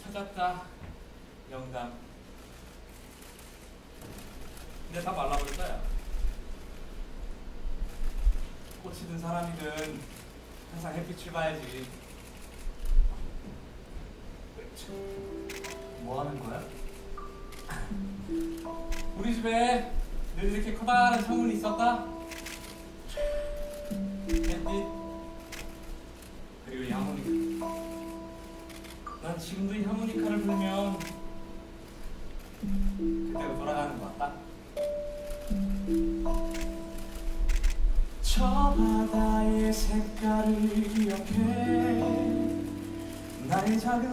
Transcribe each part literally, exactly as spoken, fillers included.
찾았다. 영감. 근데 다 말라버릴 거야. 꽃이든 사람이든 항상 햇빛을 봐야지. 뭐 하는 거야? 우리 집에 늘 이렇게 커다란 창문이 있었다. 햇빛 그리고 이 하모니카. 난 지금도 이 하모니카를 불면 그때로 돌아가는 것 같다. 저 바다의 색깔을 기억해. 나의 작은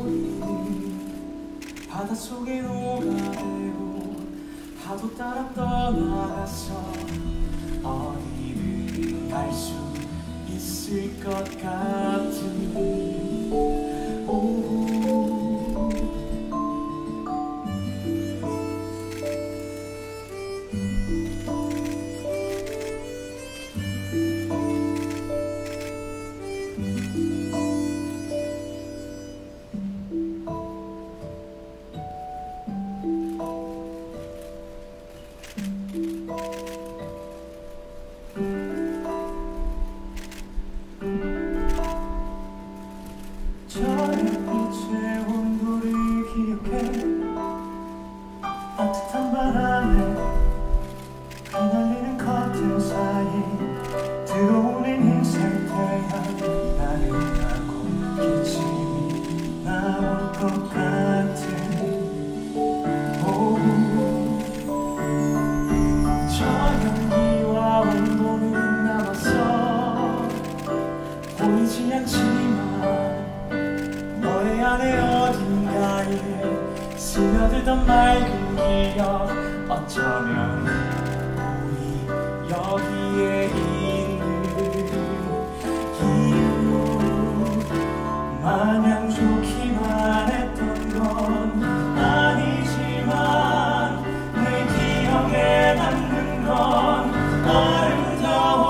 소리 바닷속에 녹아들고 파도 따라 떠나갔어. 어디든 갈 수 있을 것 같은 오후. 따뜻한 바람에 흩날리는 커튼 사이 들어오는 흰색 태양. 나른하고 기침이 나올 것 같은 오후. 저 향기와 온도는 남았어. 보이지 않지만 너의 안에 어딘가에 스며들던 맑은 기억. 어쩌면 우리 여기에 있는 이유 마냥 좋기만 했던 건 아니지만 내 기억에 남는 건 아름다워.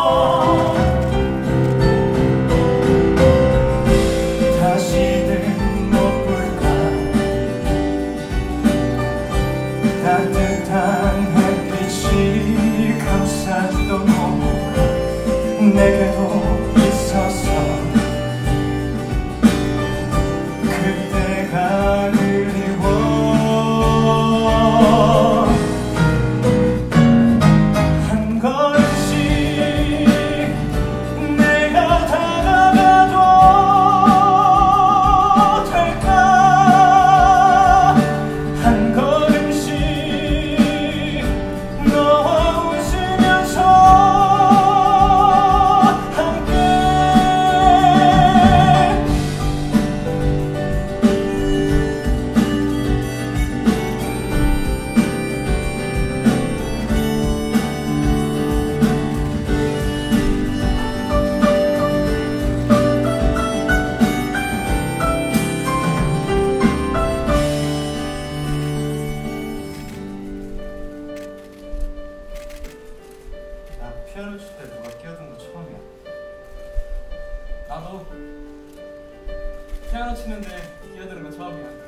다시는 못 볼까. 따뜻한 햇빛이 감싸주던 오후가 내게도 있었어. 그때가 그리워. 한 걸음씩 내가 다가가도 될까. 한 걸음씩 너와 웃으면서 함께. 나 피아노 칠 때 누가 끼어든 거 처음이야. 나도 피아노 치는데 끼어드는 거 처음이야.